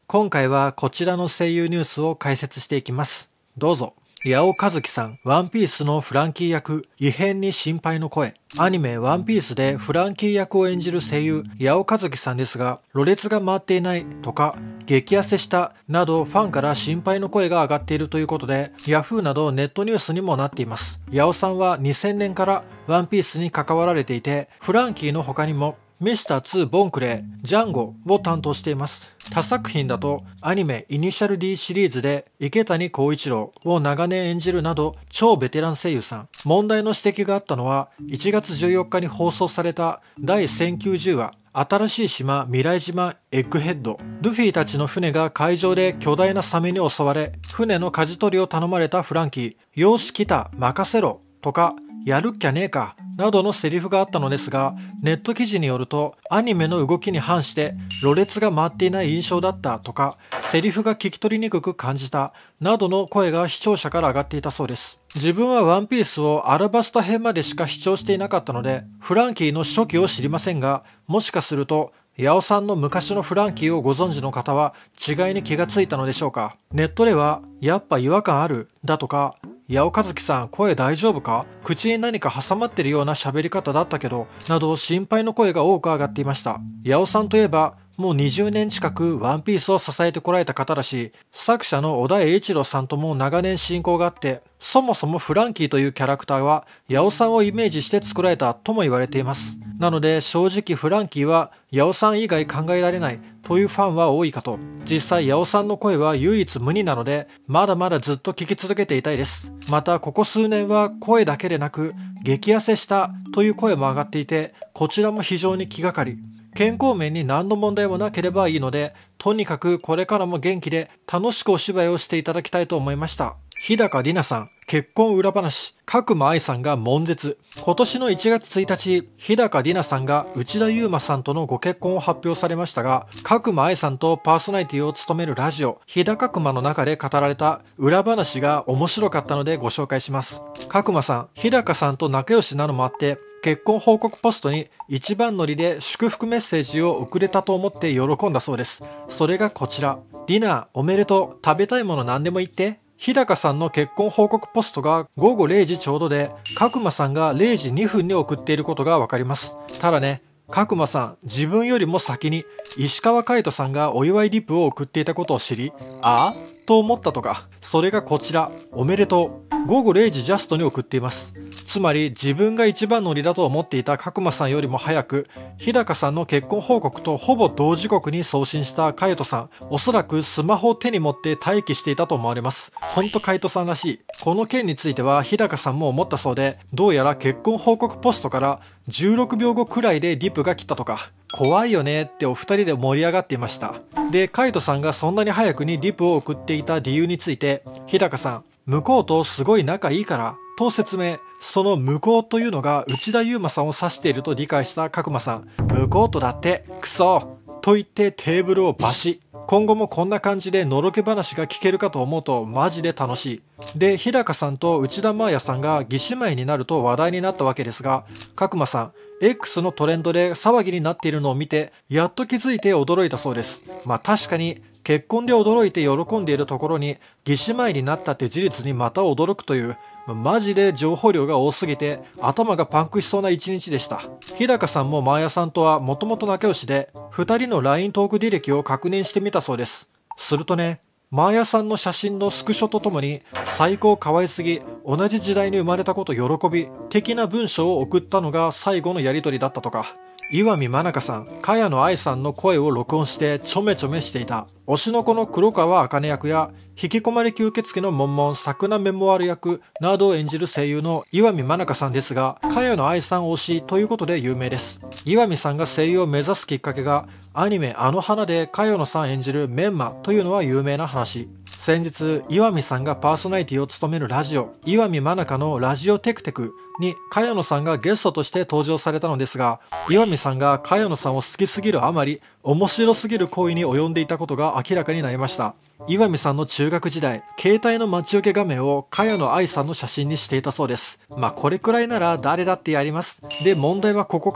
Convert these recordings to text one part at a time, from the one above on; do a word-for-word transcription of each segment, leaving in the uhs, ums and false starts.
今回はこちらの声優ニュースを解説していきます。どうぞ。八尾和樹さん、ワンピースのフランキー役、異変に心配の声。アニメワンピースでフランキー役を演じる声優、八尾和樹さんですが、ろれつが回っていないとか、激痩せしたなどファンから心配の声が上がっているということで、ヤフーなどネットニュースにもなっています。八尾さんはにせんねんからワンピースに関わられていて、フランキーの他にも、ミスターツーボンクレー、ジャンゴを担当しています。他作品だとアニメイニシャル D シリーズで池谷光一郎を長年演じるなど超ベテラン声優さん。問題の指摘があったのはいちがつじゅうよっかに放送されただいせんきゅうじゅうわ新しい島未来島エッグヘッド。ルフィたちの船が海上で巨大なサメに襲われ船の舵取りを頼まれたフランキー。よし来た任せろとかやるっきゃねえかなどのセリフがあったのですが、ネット記事によるとアニメの動きに反してろれつが回っていない印象だったとか、セリフが聞き取りにくく感じたなどの声が視聴者から上がっていたそうです。自分はワンピースをアラバスタ編までしか視聴していなかったのでフランキーの初期を知りませんが、もしかすると八尾さんの昔のフランキーをご存知の方は違いに気がついたのでしょうか。ネットではやっぱ違和感あるだとか、八尾和樹さん声大丈夫か、口に何か挟まってるような喋り方だったけどなど心配の声が多く上がっていました。八尾さんといえばもうにじゅうねん近くワンピースを支えてこられた方だし、作者の小田栄一郎さんとも長年親交があって、そもそもフランキーというキャラクターは八尾さんをイメージして作られたとも言われています。なので正直フランキーは八尾さん以外考えられないというファンは多いかと。実際八尾さんの声は唯一無二なのでまだまだずっと聞き続けていたいです。またここ数年は声だけでなく激痩せしたという声も上がっていて、こちらも非常に気がかり。健康面に何の問題もなければいいので、とにかくこれからも元気で楽しくお芝居をしていただきたいと思いました。日高里奈さん、結婚裏話、角間愛さんが悶絶。今年のいちがつついたち、日高里奈さんが内田悠馬さんとのご結婚を発表されましたが、角間愛さんとパーソナリティを務めるラジオ、日高熊の中で語られた裏話が面白かったのでご紹介します。角間さん、日高さんと仲良しなのもあって、結婚報告ポストに一番乗りで祝福メッセージを送れたと思って喜んだそうです。それがこちら。リナ、おめでとう。食べたいもの何でも言って。日高さんの結婚報告ポストがごごれいじちょうどで、角間さんがれいじにふんに送っていることがわかります。ただね、角間さん、自分よりも先に石川海人さんがお祝いリプを送っていたことを知り、ああと思ったとか。それがこちら。おめでとう。ごごれいじジャストに送っています。つまり自分が一番乗りだと思っていた角間さんよりも早く、日高さんの結婚報告とほぼ同時刻に送信した海人さん、おそらくスマホを手に持って待機していたと思われます。ほんと海人さんらしい。この件については日高さんも思ったそうで、どうやら結婚報告ポストからじゅうろくびょうごくらいでリプが来たとか。怖いよねってお二人で盛り上がっていました。で、カイトさんがそんなに早くにリプを送っていた理由について、日高さん、向こうとすごい仲いいからと説明。その向こうというのが内田悠馬さんを指していると理解した角間さん、向こうとだってクソと言ってテーブルをバシ。今後もこんな感じでのろけ話が聞けるかと思うとマジで楽しい。で、日高さんと内田真礼さんが義姉妹になると話題になったわけですが、角間さん、X のトレンドで騒ぎになっているのを見てやっと気づいて驚いたそうです。まあ確かに結婚で驚いて喜んでいるところに義姉妹になったって事実にまた驚くという、マジで情報量が多すぎて頭がパンクしそうな一日でした。日高さんも真綾さんとはもともと仲良しで、ふたりの ライン トーク履歴を確認してみたそうです。するとね、真綾さんの写真のスクショとともに最高可愛すぎ、同じ時代に生まれたこと喜び的な文章を送ったのが最後のやり取りだったとか。岩見真中さん、茅野愛さんの声を録音してちょめちょめしていた。推しの子の黒川茜役や引きこもり吸血鬼のモンモン桜メモワール役などを演じる声優の岩見真中さんですが、茅野愛さん推しということで有名です。岩見さんが声優を目指すきっかけがアニメあの花で茅野さん演じるメンマというのは有名な話。先日岩見さんがパーソナリティを務めるラジオ岩見真中のラジオテクテクに茅野さんがゲストとして登場されたのですが、岩見さんが茅野さんを好きすぎるあまり面白すぎる行為に及んでいたことが明らかになりました。岩見さんの中学時代、携帯の待ち受け画面を茅野愛さんの写真にしていたそうです。まあこれくらいなら誰だってやります。で、問題はここから。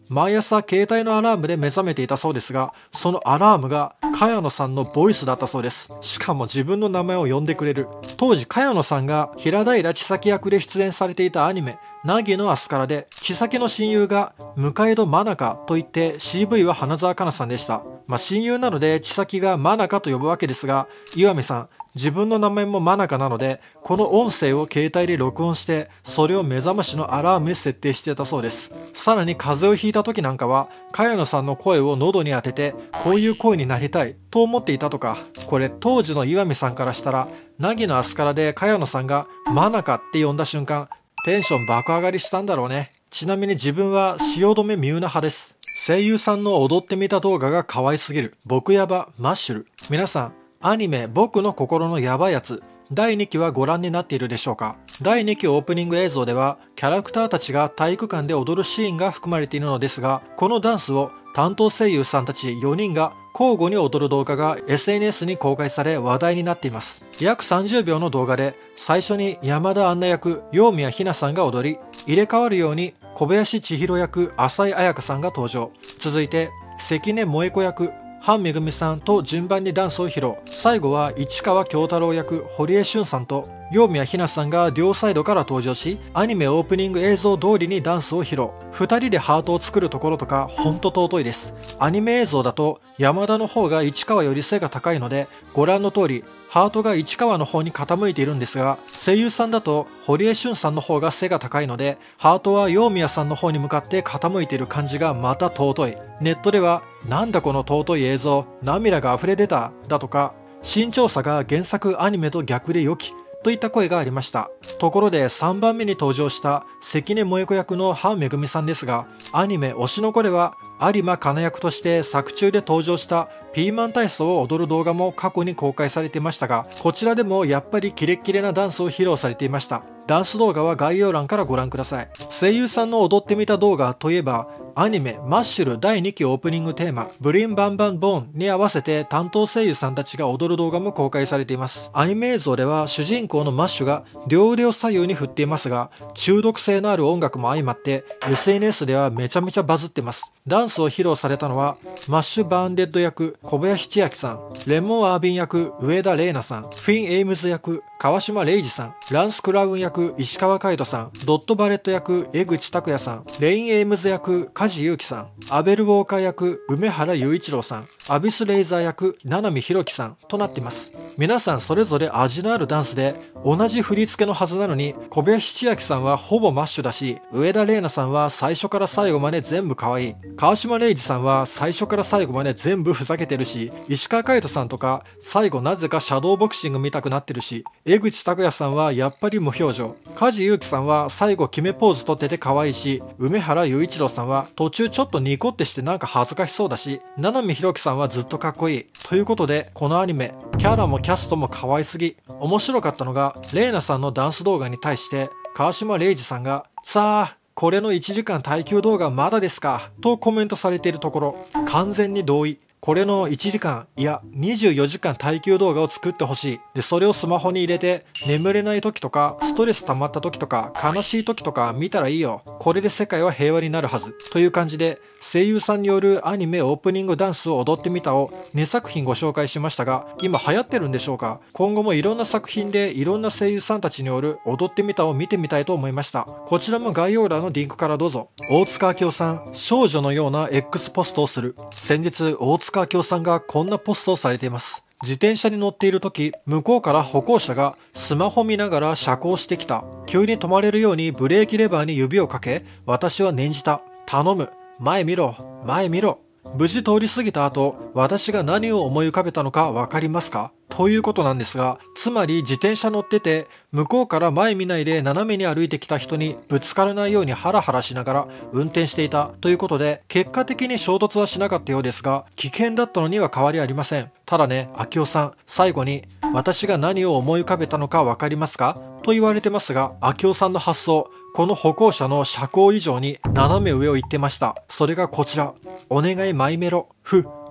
毎朝携帯のアラームで目覚めていたそうですが、そのアラームが茅野さんのボイスだったそうです。しかも自分の名前を呼んでくれる。当時茅野さんが平平千咲役で出演されていたアニメ凪のアスカラで、千咲の親友が向戸真中と言って シーブイ は花澤香菜さんでした。まあ親友なので千咲が真中と呼ぶわけですが、岩見さん自分の名前も真中なので、この音声を携帯で録音してそれを目覚ましのアラームに設定してたそうです。さらに風邪をひいた時なんかは茅野さんの声を喉に当てて、こういう声になりたいと思っていたとか。これ当時の岩見さんからしたら、凪のアスカラで茅野さんが真中って呼んだ瞬間、テンション爆上がりしたんだろうね。ちなみに自分は汐留ミューナ派です。声優さんの踊ってみた動画が可愛すぎる。僕ヤバマッシュル。皆さんアニメ僕の心のヤバいやつだいにきはご覧になっているでしょうか。だいにきオープニング映像ではキャラクターたちが体育館で踊るシーンが含まれているのですが、このダンスを担当声優さんたちよにんが交互に踊る動画が エスエヌエス に公開され話題になっています。約さんじゅうびょうの動画で最初に山田杏奈役陽宮ひなさんが踊り、入れ替わるように小林千尋役浅井彩香さんが登場。続いて関根萌子役韓めぐみさんと順番にダンスを披露。最後は市川京太郎役堀江俊さんと陽宮ひなさんが両サイドから登場し、アニメオープニング映像通りにダンスを披露。ふたりでハートを作るところとかほんと尊いです。アニメ映像だと山田の方が市川より背が高いので、ご覧の通りハートが市川の方に傾いているんですが、声優さんだと堀江俊さんの方が背が高いので、ハートは陽宮さんの方に向かって傾いている感じがまた尊い。ネットではなんだこの尊い映像、涙が溢れ出ただとか、身長差が原作アニメと逆で良きといった声がありました。ところでさんばんめに登場した関根萌子役の韓めぐみさんですが、アニメ推しの子では有馬香奈役として作中で登場したピーマン体操を踊る動画も過去に公開されていましたが、こちらでもやっぱりキレッキレなダンスを披露されていました。ダンス動画は概要欄からご覧ください。声優さんの踊ってみた動画といえば、アニメマッシュルだいにきオープニングテーマブリンバンバンボーンに合わせて担当声優さんたちが踊る動画も公開されています。アニメ映像では主人公のマッシュが両腕を左右に振っていますが、中毒性のある音楽も相まって エスエヌエス ではめちゃめちゃバズってます。ダンスを披露されたのはマッシュバーンデッド役小林千秋さん、レモンアービン役上田玲奈さん、フィン・エイムズ役川島玲二さん、ランス・クラウン役石川海人さん、ドット・バレット役江口拓也さん、レイン・エイムズ役梶裕貴さん、アベル・ウォーカー役梅原雄一郎さん、アビス・レイザー役七海弘樹さんとなっています。皆さんそれぞれ味のあるダンスで同じ振り付けのはずなのに、小林千秋さんはほぼマッシュだし、上田玲奈さんは最初から最後まで全部可愛い、川島玲二さんは最初から最後まで全部ふざけてるし、石川海人さんとか最後なぜかシャドーボクシング見たくなってるし、江口拓也さんはやっぱり無表情、梶裕貴さんは最後決めポーズとってて可愛いし、梅原雄一郎さんは途中ちょっとニコってしてなんか恥ずかしそうだし、七海弘樹さんはずっとかっこいい。ということでこのアニメキャラもキャストも可愛すぎ。面白かったのが玲奈さんのダンス動画に対して川島玲二さんが「さあこれのいちじかん耐久動画まだですか?」とコメントされているところ、完全に同意。これのいちじかんいやにじゅうよじかん耐久動画を作ってほしい。でそれをスマホに入れて眠れない時とかストレス溜まった時とか悲しい時とか見たらいいよ。これで世界は平和になるはずという感じで、声優さんによるアニメオープニングダンスを踊ってみたをにさく品ご紹介しましたが、今流行ってるんでしょうか。今後もいろんな作品でいろんな声優さんたちによる踊ってみたを見てみたいと思いました。こちらも概要欄のリンクからどうぞ。大塚明夫さん、少女のような X ポストをする。先日大塚明夫さんがこんなポストをされています。自転車に乗っている時、向こうから歩行者がスマホ見ながら車高してきた。急に止まれるようにブレーキレバーに指をかけ、私は念じた。頼む、前見ろ、前見ろ。無事通り過ぎた後、私が何を思い浮かべたのか分かりますかということなんですが、つまり自転車乗ってて向こうから前見ないで斜めに歩いてきた人にぶつからないようにハラハラしながら運転していたということで、結果的に衝突はしなかったようですが、危険だったのには変わりありません。ただね、明夫さん最後に私が何を思い浮かべたのか分かりますかと言われてますが、明夫さんの発想、この歩行者の車高以上に斜め上を行ってました。それがこちら。お願いマイメロ。ふ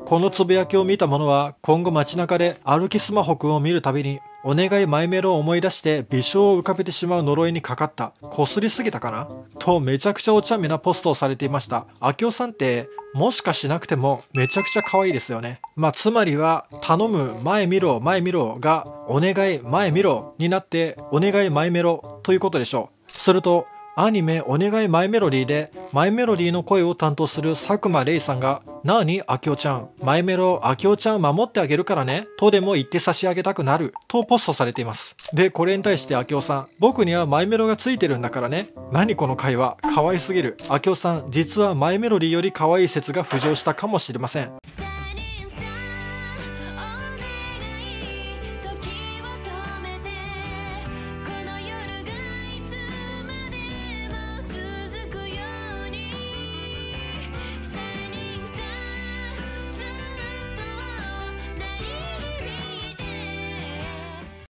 このつぶやきを見た者は今後街中で歩きスマホくんを見るたびにお願いマイメロを思い出して微笑を浮かべてしまう呪いにかかった。こすりすぎたかなとめちゃくちゃお茶目なポストをされていました。あきおさんってもしかしなくてもめちゃくちゃ可愛いですよね。まあつまりは頼む前見ろ前見ろがお願い前見ろになってお願いマイメロということでしょう。するとアニメお願いマイメロディーでマイメロディーの声を担当する佐久間レイさんがなあにあきおちゃんマイメロあきおちゃん守ってあげるからねとでも言って差し上げたくなるとポストされています。でこれに対してあきおさん僕にはマイメロがついてるんだからね。何この会話可愛すぎる。あきおさん実はマイメロディーより可愛い説が浮上したかもしれません。